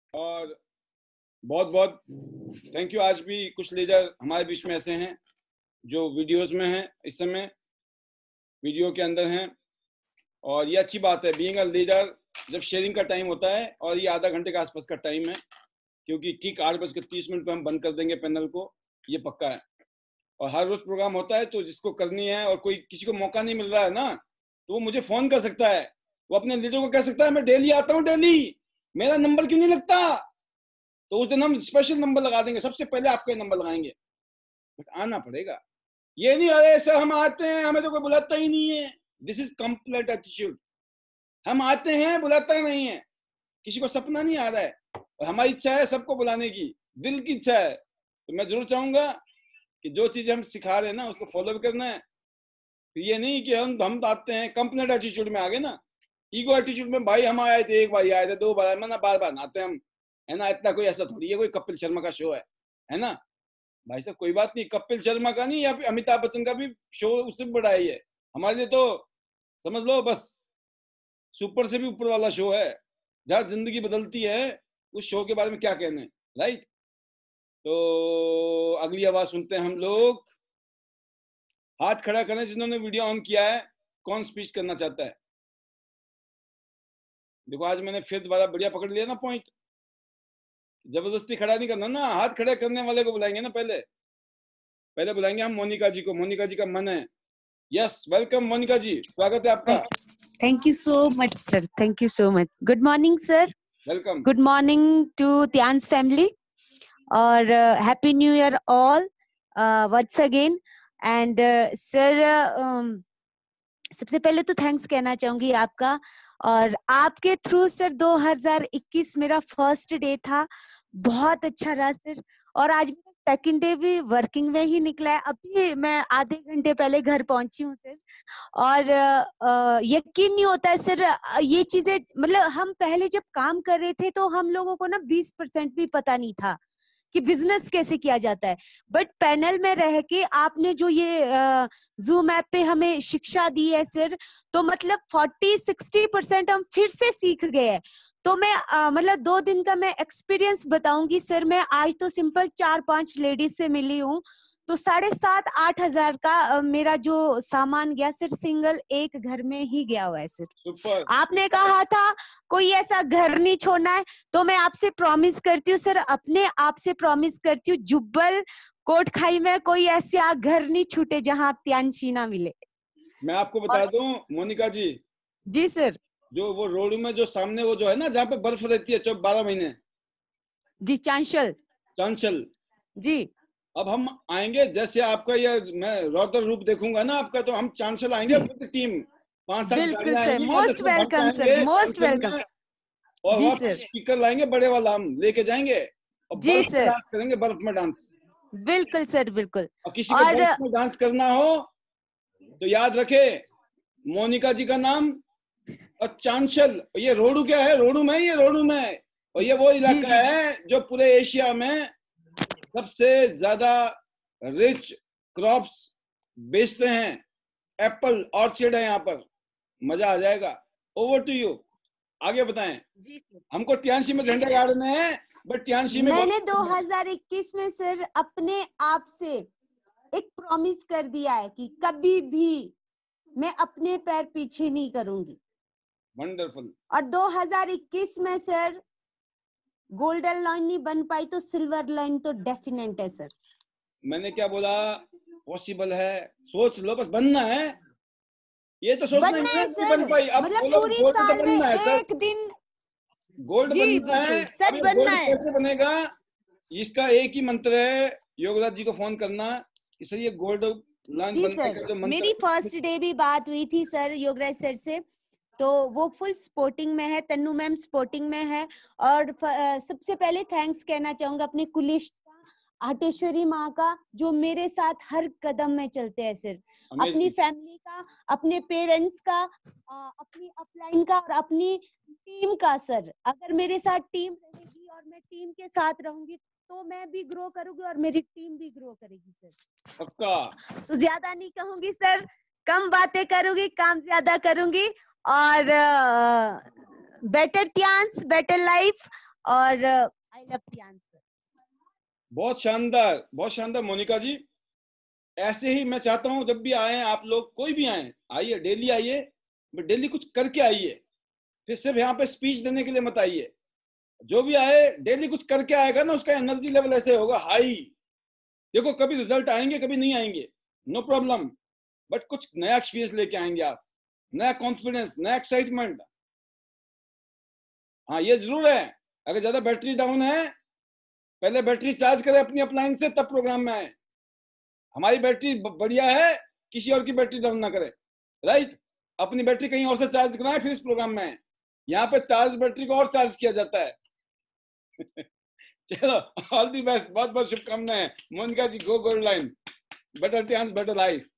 और बहुत बहुत थैंक यू। आज भी कुछ लीडर हमारे बीच में ऐसे हैं जो वीडियोस में हैं, इस समय वीडियो के अंदर हैं, और ये अच्छी बात है। बीइंग अ लीडर जब शेयरिंग का टाइम होता है, और ये आधा घंटे के आसपास का टाइम है, क्योंकि ठीक 8:30 पे हम बंद कर देंगे पैनल को, ये पक्का है। और हर रोज प्रोग्राम होता है, तो जिसको करनी है और कोई किसी को मौका नहीं मिल रहा है ना, तो वो मुझे फोन कर सकता है, वो अपने लीडर को कह सकता है मैं डेली आता हूँ, डेली मेरा नंबर क्यों नहीं लगता। तो उस दिन हम स्पेशल नंबर लगा देंगे, सबसे पहले आपका नंबर लगाएंगे, बट आना पड़ेगा। ये नहीं अरे सर हम आते हैं हमें तो कोई बुलाता ही नहीं है। This is complete attitude. हम आते हैं, बुलाता ही नहीं है, किसी को सपना नहीं आ रहा है, और हमारी इच्छा है सबको बुलाने की, दिल की इच्छा है। तो मैं जरूर चाहूंगा कि जो चीजें हम सिखा रहे हैं ना उसको फॉलो भी करना है। तो ये नहीं कि हम आते हैं, कंप्लीट एटीट्यूड में आ गए ना, ईगो एटीट्यूड में। भाई हम आए थे, एक बार आए थे, 2 बार आए, ना बार बार आते हैं हम, है ना। इतना कोई ऐसा थोड़ी है कोई कपिल शर्मा का शो है ना। भाई साहब कोई बात नहीं, कपिल शर्मा का नहीं या फिर अमिताभ बच्चन का भी शो उससे बड़ा ही है हमारे लिए, तो समझ लो बस सुपर से भी ऊपर वाला शो है, जहाँ जिंदगी बदलती है। उस शो के बारे में क्या कहने, राइट। तो अगली आवाज सुनते हैं हम लोग। हाथ खड़ा करें जिन्होंने वीडियो ऑन किया है, कौन स्पीच करना चाहता है। देखो आज मैंने फिर दोबारा बढ़िया पकड़ लिया ना पॉइंट। जबरदस्ती खड़ा नहीं करना ना, हाथ खड़े करने वाले को बुलाएंगे ना, पहले बुलाएंगे हम मोनिका जी को। मोनिका जी का मन है। यस, वेलकम मोनिका जी, स्वागत है आपका। Thank you so much, sir. Thank you so much. Good morning, sir. Welcome. Good morning to Tyan's family. और Happy New Year all once again. And sir, सबसे पहले तो थैंक्स कहना चाहूंगी आपका, और आपके थ्रू सर 2021 मेरा फर्स्ट डे था, बहुत अच्छा रहा सर। और आज सेकंड डे भी वर्किंग में ही निकला है, अभी मैं आधे घंटे पहले घर पहुंची हूँ सर। और यकीन नहीं होता है सर, ये चीजें मतलब हम पहले जब काम कर रहे थे तो हम लोगों को ना 20% भी पता नहीं था कि बिजनेस कैसे किया जाता है। बट पैनल में रह के आपने जो ये जूम ऐप पे हमें शिक्षा दी है सर, तो मतलब 40-60% हम फिर से सीख गए हैं। तो मैं मतलब 2 दिन का मैं एक्सपीरियंस बताऊंगी सर। मैं आज तो सिंपल 4-5 लेडीज से मिली हूँ, तो 7,500-8 हजार का मेरा जो सामान गया सर, सिंगल एक घर में ही गया हुआ है सर। सुपर। आपने कहा था कोई ऐसा घर नहीं छोड़ना है, तो मैं आपसे प्रॉमिस करती हूँ सर, अपने आप से प्रॉमिस करती हूँ, जुब्बल कोटखाई में कोई ऐसा घर नहीं छूटे जहाँ त्यांशी ना मिले। मैं आपको बता दूं मोनिका जी। जी सर। जो वो रोड में जो सामने वो जो है ना, जहाँ पे बर्फ रहती है 12 महीने। जी, चांशल। चांशल जी। अब हम आएंगे, जैसे आपका ये मैं रौद्र रूप देखूंगा ना आपका, तो हम चांशल आएंगे पूरी टीम, 5-7 बिल्कुल गाड़ियां सर, आएंगी, most welcome sir, most welcome. और जी वहाँ पे सर। स्पीकर लाएंगे बड़े वाला, हम लेके जाएंगे और जी बर्फ में सर। डांस करेंगे, बर्फ में डांस। बिल्कुल सर, बिल्कुल। और किसी को बर्फ में डांस करना हो तो याद रखे मोनिका जी का नाम और चांशल। ये रोडू क्या है, रोडू में, ये रोडू में है, और ये वो इलाका है जो पूरे एशिया में सबसे ज्यादा रिच क्रॉप्स बेचते हैं। एप्पल ऑर्चर्ड है यहाँ पर, मजा आ जाएगा। ओवर टू यू, आगे बताएं। जी सर। हमको त्यांशी में झंडा गाड़ना है, बट त्यांशी में मैंने 2021 में सर अपने आप से एक प्रॉमिस कर दिया है कि कभी भी मैं अपने पैर पीछे नहीं करूंगी। वंडरफुल। और 2021 में सर गोल्डन लाइन नहीं बन पाई तो सिल्वर लाइन तो डेफिनेट है सर। मैंने क्या बोला, पॉसिबल है, सोच लो, बस बनना है। ये तो सोचना बनना है सर, बन पाई, अब मतलब बोलो पूरी गोल्ड साल तो में बनना है सर। एक दिन गोल्ड बनना है, सर, अब बनना गोल्ड है। कैसे बनेगा, इसका एक ही मंत्र है, योगराज जी को फोन करना कि सर ये गोल्ड लाइन जी बनने सर, का जो मंत्र। मेरी फर्स्ट डे भी बात हुई थी सर योगराज सर से, तो वो फुल स्पोर्टिंग में है, तन्नू मैम स्पोर्टिंग में है। और सबसे पहले थैंक्स कहना चाहूंगा अपने कुलिश आटेश्वरी माँ का, जो मेरे साथ हर कदम में चलते हैं सर। अपनी फैमिली का, अपने पेरेंट्स का, अपनी अपलाइन का और अपनी टीम का सर। अगर मेरे साथ टीम रहेगी और मैं टीम के साथ रहूंगी तो मैं भी ग्रो करूंगी और मेरी टीम भी ग्रो करेगी सर। पक्का। तो ज्यादा नहीं कहूंगी सर, कम बातें करूंगी, काम ज्यादा करूंगी। और बेटर त्यांस, बेटर लाइफ। और आई लव द आंसर। बहुत शानदार मोनिका जी। ऐसे ही मैं चाहता हूं जब भी आए आप लोग, कोई भी आए, आइए, डेली आइए, बट डेली कुछ करके आइए। फिर सिर्फ यहाँ पे स्पीच देने के लिए मत आइए। जो भी आए डेली कुछ करके आएगा ना, उसका एनर्जी लेवल ऐसे होगा हाई। देखो कभी रिजल्ट आएंगे कभी नहीं आएंगे, नो प्रॉब्लम, बट कुछ नया एक्सपीरियंस लेके आएंगे आप, नया कॉन्फिडेंस, नया एक्साइटमेंट। हाँ ये जरूर है, अगर ज्यादा बैटरी डाउन है, पहले बैटरी चार्ज करें अपनी अप्लायंस से, तब प्रोग्राम में आए। हमारी बैटरी बढ़िया है, किसी और की बैटरी डाउन ना करे, राइट। अपनी बैटरी कहीं और से चार्ज कराएं, फिर इस प्रोग्राम में आए। यहाँ पे चार्ज बैटरी को और चार्ज किया जाता है। चलो, ऑल दी बेस्ट, बहुत बहुत शुभकामनाएं Monica ji. Go gold line, better chance better life.